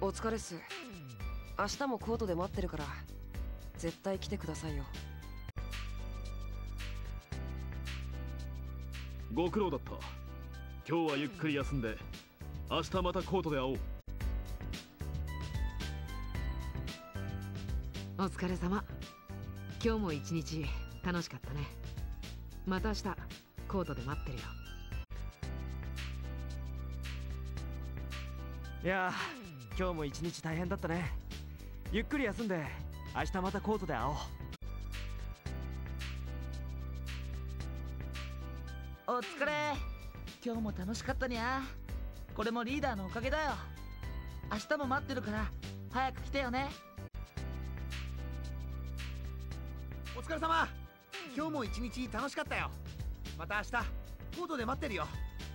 お疲れっす。明日もコートで待ってるから絶対来てくださいよ。 ご苦労だった。今日はゆっくり休んで明日またコートで会おう。 お疲れ様。今日も一日楽しかったね。また明日コートで待ってるよ。 いやー、今日も一日大変だったね。ゆっくり休んで明日またコートで会おう。 お疲れ。今日も楽しかったにゃ。これもリーダーのおかげだよ。明日も待ってるから早く来てよね。 お疲れ様。今日も一日楽しかったよ。また明日コートで待ってるよ。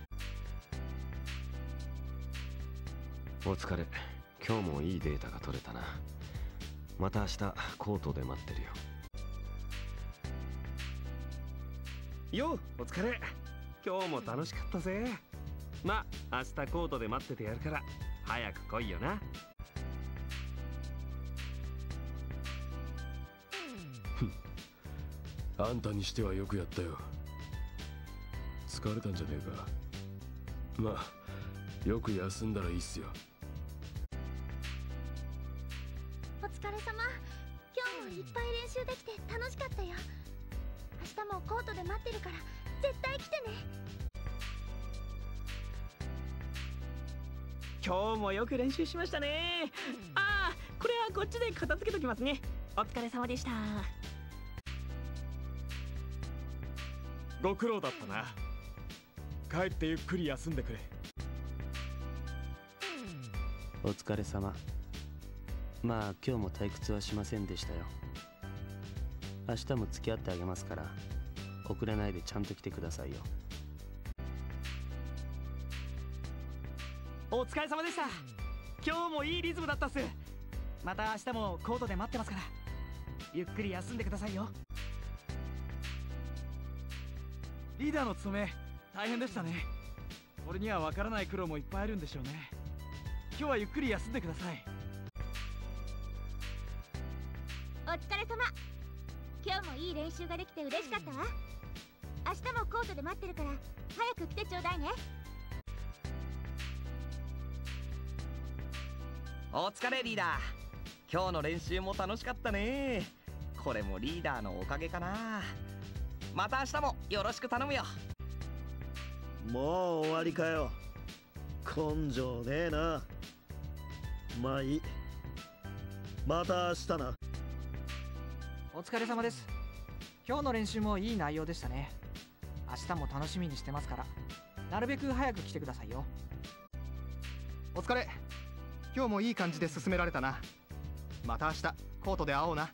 お疲れ。今日もいいデータが取れたな。また明日コートで待ってるよ。 よう、お疲れ。今日も楽しかったぜ。まあ明日コートで待っててやるから早く来いよな。 あんたにしてはよくやったよ。疲れたんじゃねえか。まあよく休んだらいいっすよ。 お疲れ様。今日もいっぱい練習できて楽しかったよ。明日もコートで待ってるから絶対来てね。 今日もよく練習しましたね。ああ、これはこっちで片付けときますね。お疲れ様でした。 ご苦労だったな。帰ってゆっくり休んでくれ。 お疲れ様。まあ今日も退屈はしませんでしたよ。明日も付き合ってあげますから遅れないでちゃんと来てくださいよ。 お疲れ様でした。今日もいいリズムだったっす。また明日もコートで待ってますからゆっくり休んでくださいよ。リーダーの務め大変でしたね。俺には分からない苦労もいっぱいあるんでしょうね。今日はゆっくり休んでください。 お疲れ様。今日もいい練習ができて嬉しかったわ。明日もコートで待ってるから早く来てちょうだいね。 お疲れリーダー。今日の練習も楽しかったね。これもリーダーのおかげかな。また明日もよろしく頼むよ。 もう終わりかよ。根性ねえな。まあいい。また明日な。 お疲れ様です。今日の練習もいい内容でしたね。明日も楽しみにしてますからなるべく早く来てくださいよ。 お疲れ。今日もいい感じで進められたな。また明日コートで会おうな。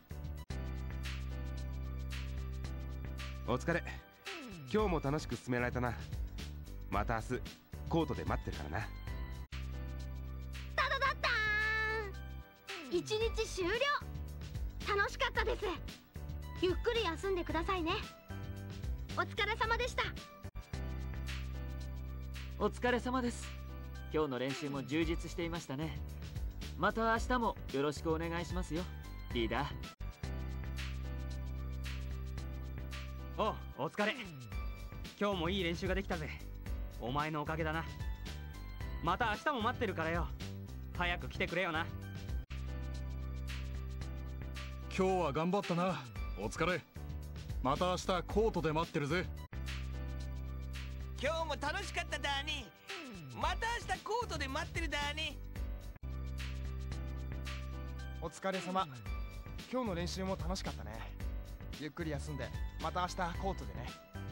お疲れ。今日も楽しく進められたな。また明日コートで待ってるからな。 ただだったーん。一日終了。楽しかったです。ゆっくり休んでくださいね。お疲れ様でした。 お疲れ様です。今日の練習も充実していましたね。また明日もよろしくお願いしますよ、リーダー。 お疲れ。今日もいい練習ができたぜ。お前のおかげだな。また明日も待ってるからよ。早く来てくれよな。 今日は頑張ったな。お疲れ。また明日コートで待ってるぜ。 今日も楽しかっただね。また明日コートで待ってるだね。 お疲れ様。今日の練習も楽しかったね。ゆっくり休んでまた明日コートでね。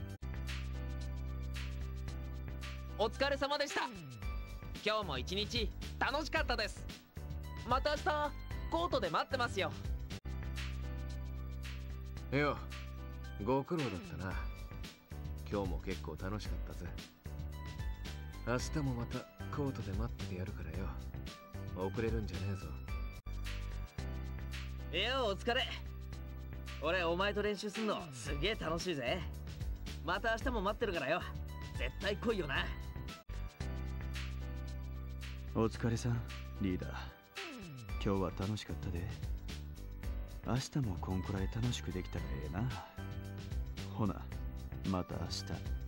お疲れ様でした。今日も一日楽しかったです。また明日コートで待ってますよ。 よ、ご苦労だったな。今日も結構楽しかったぜ。明日もまたコートで待っててやるからよ。遅れるんじゃねえぞ。 よ、お疲れ。俺お前と練習すんのすげえ楽しいぜ。また明日も待ってるからよ。絶対来いよな。 お疲れさんリーダー。 今日は楽しかったで。明日もこんくらい楽しくできたらええな。ほな、また明日。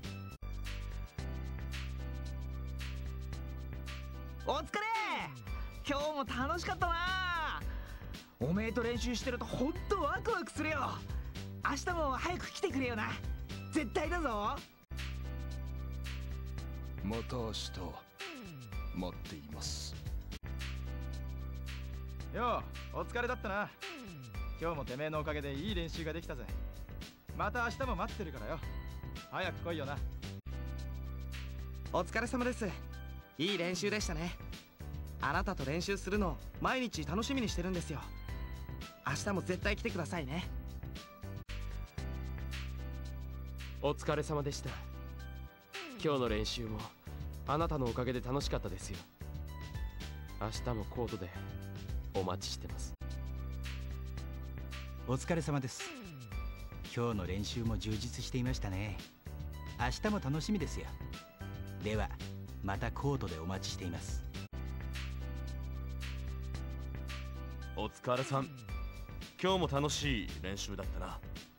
お疲れ。今日も楽しかったな。おめえと練習してるとほんとワクワクするよ。明日も早く来てくれよな。絶対だぞ。 また明日待っています。 よう、お疲れだったな。今日もてめえのおかげでいい練習ができたぜ。また明日も待ってるからよ。早く来いよな。 お疲れ様です。いい練習でしたね。あなたと練習するの毎日楽しみにしてるんですよ。明日も絶対来てくださいね。 お疲れ様でした。今日の練習もあなたのおかげで楽しかったですよ。明日もコートでお待ちしてます。 お疲れ様です。今日の練習も充実していましたね。明日も楽しみですよ。ではまたコートでお待ちしています。 お疲れさん。今日も楽しい練習だったな。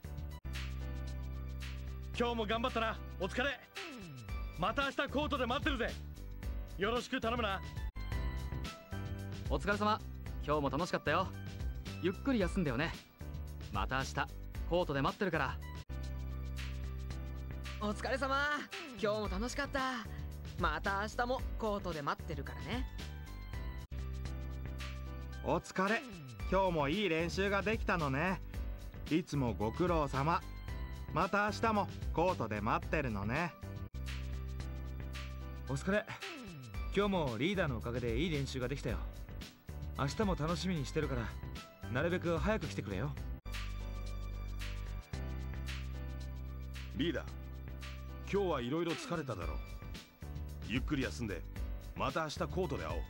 今日も頑張ったな。お疲れ。また明日コートで待ってるぜ。よろしく頼むな。 お疲れ様。今日も楽しかったよ。ゆっくり休んでよね。また明日コートで待ってるから。 お疲れ様。今日も楽しかった。また明日もコートで待ってるからね。 お疲れ。今日もいい練習ができたのね。いつもご苦労様。また明日もコートで待ってるのね。 お疲れ。今日もリーダーのおかげでいい練習ができたよ。明日も楽しみにしてるから、なるべく早く来てくれよ。 リーダー、今日はいろいろ疲れただろう。ゆっくり休んで、また明日コートで会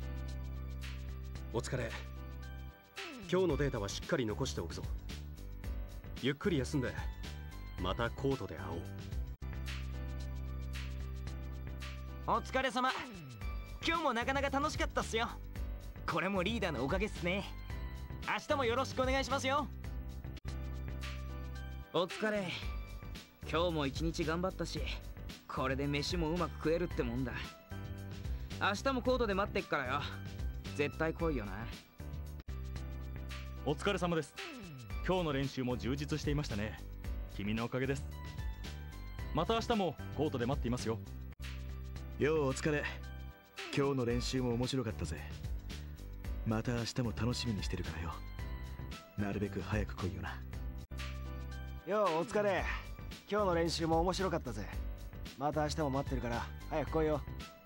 おう。 お疲れ。今日のデータはしっかり残しておくぞ。ゆっくり休んでまたコートで会おう。 お疲れ様。今日もなかなか楽しかったっすよ。これもリーダーのおかげっすね。明日もよろしくお願いしますよ。 お疲れ。今日も一日頑張ったし、これで飯もうまく食えるってもんだ。明日もコートで待ってっからよ。絶対来いよな。 お疲れ様です。今日の練習も充実していましたね。君のおかげです。また明日もコートで待っていますよ。 ようお疲れ。今日の練習も面白かったぜ。また明日も楽しみにしてるからよ。なるべく早く来いよな。 ようお疲れ。今日の練習も面白かったぜ。また明日も待ってるから早く来いよ。